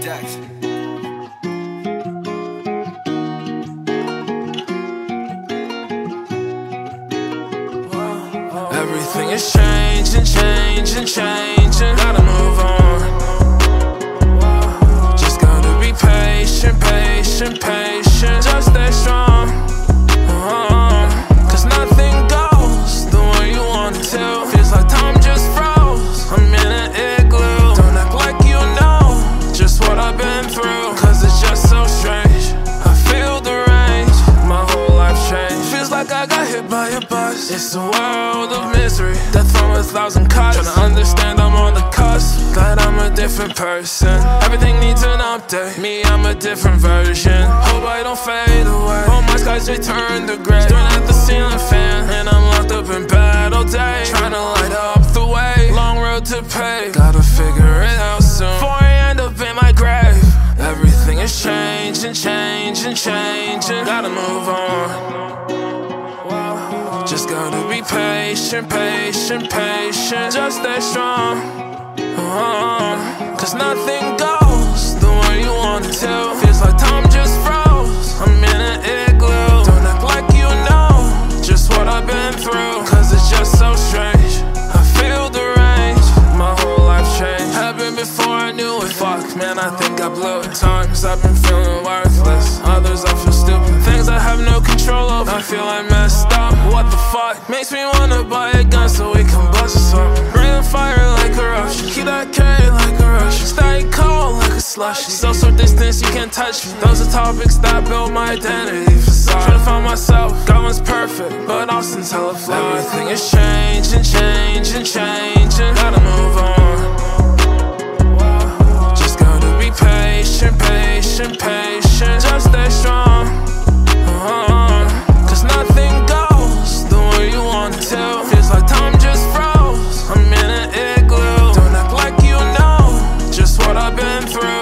decks. Everything is changing, changing, changing. Gotta move on. Just gotta be patient, patient, patient. Just stay strong. Cause nothing goes the way you want it to. Feels like time just froze. I'm in an igloo. Don't act like you know just what I've been through. Cause it's just so strange. I feel deranged. My whole life changed. Feels like I got hit by a bus. It's a world of misery, death from 1,000 cuts. Tryna understand I'm on the cusp, glad I'm a different person. Everything needs an update, me I'm a different version. Hope I don't fade away, all my skies return to gray. Staring at the ceiling fan, and I'm locked up in bed all day. Tryna light up the way, long road to pave. Gotta figure it out soon, before I end up in my grave. Everything is changing, changing, changing. Gotta move on. Just gotta be patient, patient, patient. Just stay strong. Cause nothing goes the way you want it to. Feels like time just froze. I'm in an igloo. Don't act like you know just what I've been through. Cause it's just so strange. I feel deranged. My whole life changed. Happened before I knew it. Fuck, man, I think I blew it. Times I've been feeling worthless, others I feel stupid. Things I have no control over, I feel I messed up. What the fuck? Makes me wanna buy a gun so we can bust something. Breathing fire like a rush, keep that K like a rush. Stay cold like a slush. Social distance, you can't touch me. Those are topics that build my identity facade. Trying to find myself, God one's perfect, but Austin's hella flawed. Everything is changing, changing, changing. Gotta move on. Just gotta be patient, patient, patient. Just stay strong. Cause nothing goes the way you want it to. Feels like time just froze. I'm in an igloo. Don't act like you know just what I've been through.